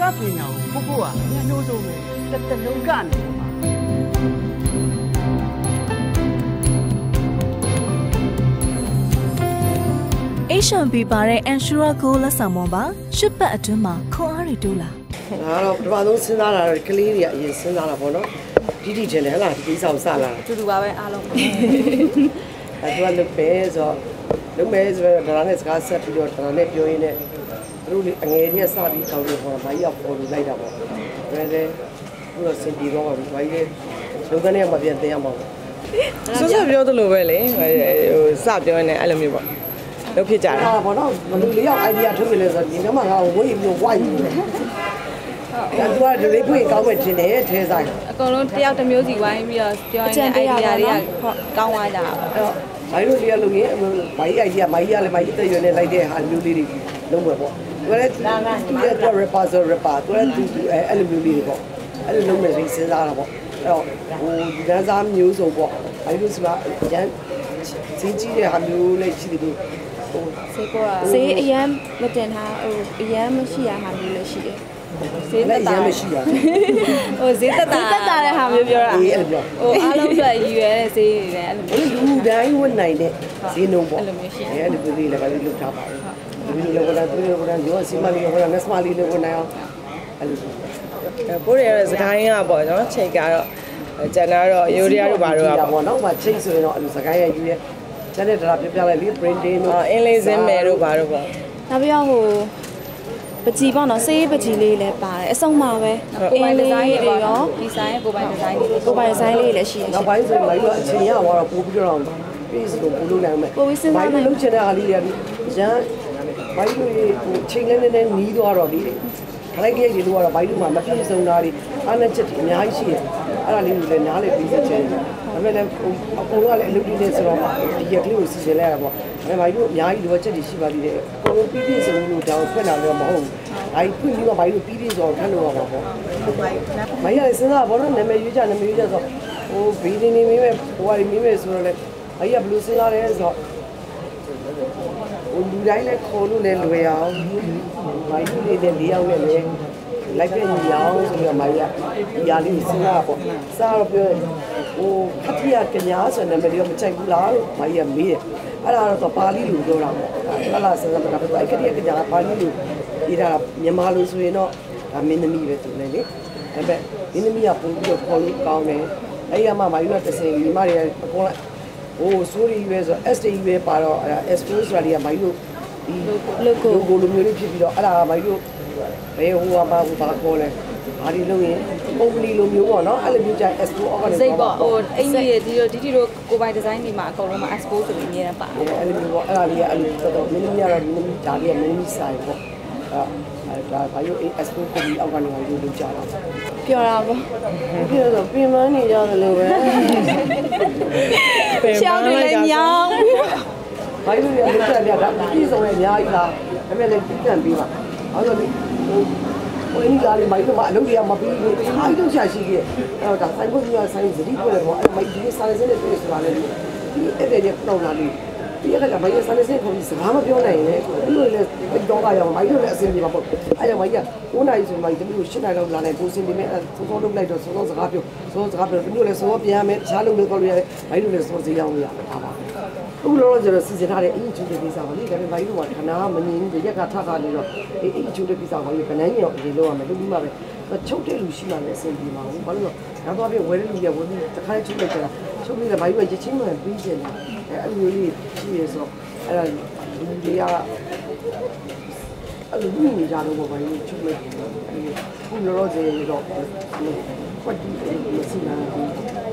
ကပညာကိုကိုကညှိုးဆုံးပဲတစ်လုံးကနေပါ HMB ပါတဲ့ Ensure Go လက်ဆောင်ပေါ်ပါရှစ်ပတ်အတွင်းမှာခွန်အားတွေတိုးလာငါတော့ပထမဆုံးစဉ်းစားတာကလေးတွေအရင်စဉ်းစားတာပေါ့နော်ဒီထင်တယ်ဟလားဒီကိစ္စကိုစလာတူတူပါပဲအားလုံးအဲ့ဒါလုပ်ပဲဆိုလုပ်မယ်ဆိုတော့ဒါနဲ့စကားဆက်ပြီးတော့ဒါနဲ့ပြောရင်းနဲ့သူတို့အငယ်ကြီးစပြီးကောင်းလို့ခေါ်ဘာကြီးကပေါ်လို့လိုက်တာပေါ့ဒါလည်းဘုရားစင်ပြီးတော့ဘာကြီးလုံကနေမှပြန်တင်ရမှာပေါ့ဆွပြောသလိုပဲလေဟိုစပြောနေအဲ့လိုမျိုးပေါ့လုပ်ဖြစ်ကြတယ်ဟာပေါ့နော်ဘလူလေးယောက် idea ထုတ်ပြလဲဆိုဒီတော့မှငါဝေးပြီးဝိုင်းနေတယ်ဒါသူကဒီလေးဖွင့်ကောင်းမှတင်တယ်ထဲဆိုင်အကုန်လုံးတယောက်တစ်မျိုးစီဝိုင်းပြီးတော့ပြောရင် idea တွေကကောင်းသွားကြတာအဲ့တော့ဘာလို့ဒီလိုရင်ဘာကြီး idea ဘာကြီးကလည်းဘာကြီးတက်ရွယ်နေလိုက်တဲ့ဟာမျိုးလေးတွေလုံးဝပေါ့သူလည်းသူရဲ့ rapper ဆို rapper သူလည်းသူအဲ့လိုမျိုးလေးတွေပေါ့အဲ့လိုလုံးမယ်ဆိုစဉ်းစားတာပေါ့အဲ့တော့ဟိုဒီကစားမျိုးစုံပေါ့ဘာလို့ဆိုတာရန်စင်းကြီးတဲ့ဟာမျိုးလေးရှိတယ်ဈေးအရန်မတင်ထားဟိုအရန်မရှိရဟာမျိုးလည်းရှိတယ်ဈေးသက်သာမရှိရဟိုဈေးသက်သာတဲ့ဟာမျိုးပြောတာအေးအဲ့လိုဟိုအားလုံးအတွက်ရည်ရွယ်တဲ့ဈေးတွေလည်းအဲ့လိုမျိုးလူတိုင်းဝတ်နိုင်တဲ့ဈေးနှုန်းပေါ့အဲ့လိုမျိုးရှိတယ်အဲ့လိုလေးလည်းဘာလို့လုပ်ထားပါလဲဒီလိုလည်းသူတို့ကရောစီမလီရောနက်စမလီလည်းဝတ်နိုင်အောင်အဲ့လိုပိုးရတဲ့စကိုင်းကပေါ့နော်ချိန်ကတော့ကျန်တော့ရိုးရတို့ဘာတို့ကပေါ့နော်ဟိုချိန်ဆိုရင်တော့အဲ့လိုစကိုင်းရယူရဲကျန်တဲ့ဒါပြပြလိုက်လေ printing တို့အင်းလေးစင်းမယ်တို့ဘာတို့ပေါ့နောက်ပြီးတော့ဟိုပကြီးပေါ့နော်စေးပကြီးလေးလည်းပါတယ်အစုံပါပဲကိုယ်ပိုင်ဒီဇိုင်းတွေရောဒီဇိုင်းကိုယ်ပိုင်ဒီဇိုင်းတွေကိုယ်ပိုင်ဒီဇိုင်းလေးလည်းရှိတယ်နောက်ပိုင်းဆိုရင်ဘာလို့အချိန်ရသွားတော့ပို့ပြီးတော့ပြီးဆိုတော့ပို့လို့နိုင်မယ်ပို့ပြီးစဉ်းစားနိုင်လုံးချင်တဲ့အားလေးတွေရန်ဘာလို့ဟိုချိန်လေးနဲ့နီးသွားတော့ဒီခလိုက်ကြီးတွေကတော့ဘာလို့မှမပြည့်စုံတာတွေအားနဲ့ချက်အများကြီးရှိတယ်အဲ့ဒါလေးတွေလည်းနားလေပြီးစချင်တယ်ဒါပေမဲ့လည်းအကုန်လုံးကလည်းအလုပ်တွေနဲ့ဆိုတော့ဒီရက်ကလေးကိုစီစဉ်လိုက်ရတာပေါ့ဒါပေမဲ့ဘာလို့အများကြီးလိုချက်တွေရှိပါသေးတယ်အကုန်လုံးပြီးပြည့်စုံလို့တောင်းဖွင့်လာတော့မဟုတ်ဘူးအဲ့ဖွင့်ပြီးတော့ဘာလို့ပြီးပြည့်စုံထမ်းလို့ရမှာပေါ့မရစဉ်းစားဘောတော့နာမည်ရွေးကြနာမည်ရွေးကြဆိုဟိုဘီဒီနေမိမဲ့ဟိုဟာမိမဲ့ဆိုတော့လေအကြီးကဘလူးစဉ်းစားတယ်ဆိုတော့ဟိုလူတိုင်းလည်းခေါ်လို့လည်းလွယ်အောင်မိုင်းလေးတွေ၄ယောက်နဲ့လည်းလိုက်ပြညီအောင်ဆိုပြီးတော့မိုင်းရဒီအားလေးစဉ်းစားပေါ့စားတော့ပြောဟိုခတိယကညာဆိုတဲ့နာမည်ရောမချိုက်ဘူးလားလို့မိုင်းရမေးတယ်အဲ့ဒါတော့ပါဠိလိုပြောတာပေါ့အဲ့ဒါစဉ်းစားမှာတော့အဲ့ခတိယကညာပါဠိလိုဒီတာမြန်မာလိုဆိုရင်တော့ဒါမင်းသမီးပဲသူလည်းလေဒါပေမဲ့မင်းသမီးကပုံပြီးတော့ခေါ်လို့ကောင်းတယ်အဲ့ရမှမိုင်းရတစ်စင်ဒီမတွေအကုန်လိုက်ဟိုဆိုရီပဲဆို ST ပဲပါတော့အဲ့ S4 ဆိုတာတွေကမိုင်းလို့ဒီ logo လိုမျိုးလေးဖြစ်ပြီးတော့အဲ့ဒါမိုင်းလို့ဘယ်ဟိုမှာဘာခေါ်လဲဘာဒီလုံးရင်ပုံကလေးလိုမျိုးပေါ့နော်အဲ့လိုမျိုးကြ S4 organize စိတ်ပေါ့ဟိုအင်ကြီးရဲ့ဒီတို့ကိုပိုင်ဒီဇိုင်းတွေမှာအကုန်လုံးမှာ S4 ဆိုပြီးအများနဲ့ပါအဲ့လိုမျိုးပေါ့အဲ့ဒါလေးကအဲ့လိုတော်တော်မင်းကြီးကတော့ဒီလိုဒါလေးကမင်းကြီးဆိုင်ပေါ့အဲ့ဒါဘာလို့ S4 ကိုဒီအောက်ကနေဝင်လို့လုပ်ကြတာပြောတာပေါ့ပြောတော့ပြင်မနေကြတယ်လို့ပဲရှောင်းတွေလည်းညောင်းဘာလို့လဲလက်ချက်ပြတာပြည်စုံရဲ့အများကြီးလားဒါပေမဲ့လည်းပြန်ပြီးပါအဲ့တော့ဟိုအင်းကြီးလေးမိုက်တော့မအလုပ်တွေကမပြီးဘူးအားလုံးရှာရှိခဲ့အဲ့တော့ဒါဆိုင်ဖို့ကြီးဆိုင်စတိကိုလည်းပေါ့အဲ့မိုက်ဒီဆိုင်စင်းနဲ့တွေ့ဆိုတာလေဒီအဲ့တဲ့ကတော့လာလို့ဒီကလည်းမိုက်ဆိုင်စင်းကိုစကားမပြောနိုင်ရင်ဒီလိုလေတော့ကရောမိုက်တို့လည်းအစင်းပြပါပေါ့အဲ့ကြောင့်မိုက်က9နာရီဆိုမိုက်တမျိုး10နာရီလောက်လာနေကိုစင်းဒီမဲ့သုံးသုံးလုပ်လိုက်တော့သုံးစကားပြောသုံးစကားပြောဒီလိုလေသုံးပြန်ရမယ်ရှားလုံးလေးတော့လို့ရတယ်မိုက်တို့လည်းသုံးစီအောင်ရပါပါအခုလောလောဆယ်စီစဉ်ထားတဲ့အင်ဂျူတဲ့ကိစ္စပါလေဒါပေမဲ့မိုင်းတို့ကခဏမငြင်းဘူးရက်ကထခါနေတော့အင်ဂျူတဲ့ကိစ္စကိုဘယ်နှန်းရောအရင်လောက်ရမယ်လုပ်ပြီးမှပဲချုပ်တဲ့လူရှိမှလည်းအဆင်ပြေမှာဘူးဘာလို့လဲနောက်တော့ပြင်ဝယ်တဲ့လူကဝယ်ပြီးတစ်ခါချုပ်လိုက်ကြတာချုပ်ပြီးလည်းမိုင်းတို့ကချက်ချင်းမှပြီးကျင်တယ်အဲ့လိုလေးရှိရဆိုအဲ့ဒါလူတွေကအဲ့လိုမြင်နေကြတော့ဘာလို့ချုပ်လိုက်ခုလောလောဆယ်တော့ကွက်တီမရှိလား